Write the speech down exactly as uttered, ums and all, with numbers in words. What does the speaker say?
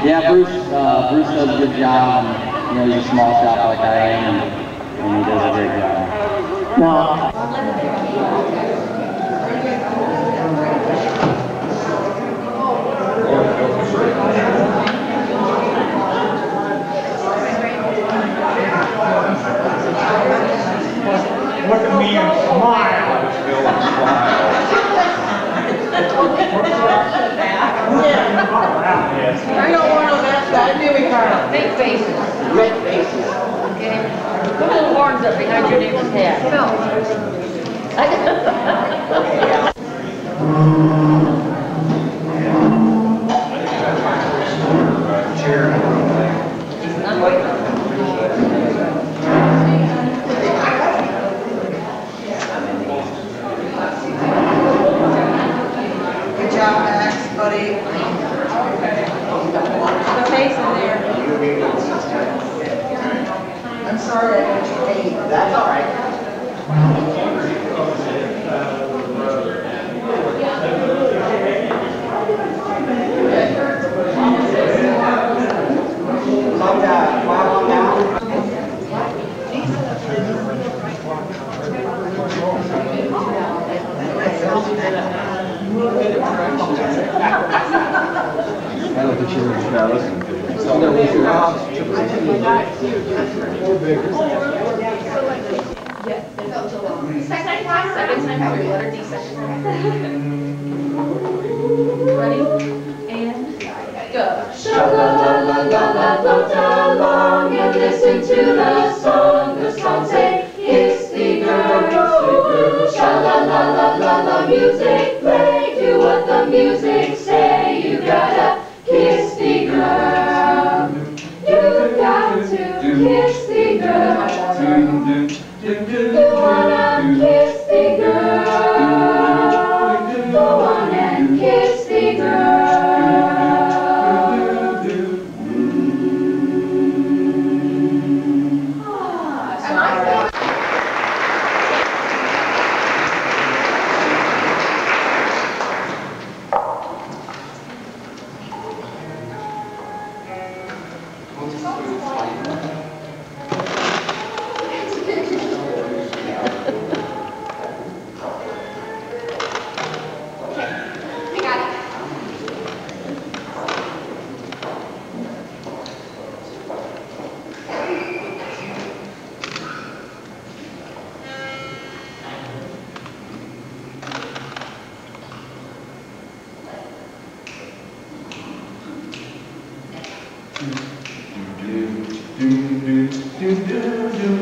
Yeah, Bruce, uh, Bruce does a good job. And, you know, he's a small shop like I am, and, and he does a great job. Now, look at me and smile. I don't want to mess that. Do we, Carl? Big faces. Red faces. Okay. Put little horns up behind your neighbor's head. No. Good job, Max, buddy. The face in there. I'm sorry I got you paid. That's all right. Long time. Long now. I don't think she was not listening to me. So, no, Second time, second time through, letter D, second time. Ready? And go. Sha-la-la-la-la-la along and listen to the song. The song say, kiss the girl. Sha-la-la-la-la-la music play. Do what the music say. You gotta kiss the girl. You got to kiss the girl. You wanna kiss the girl. Go on and kiss the girl. Do do do do do do.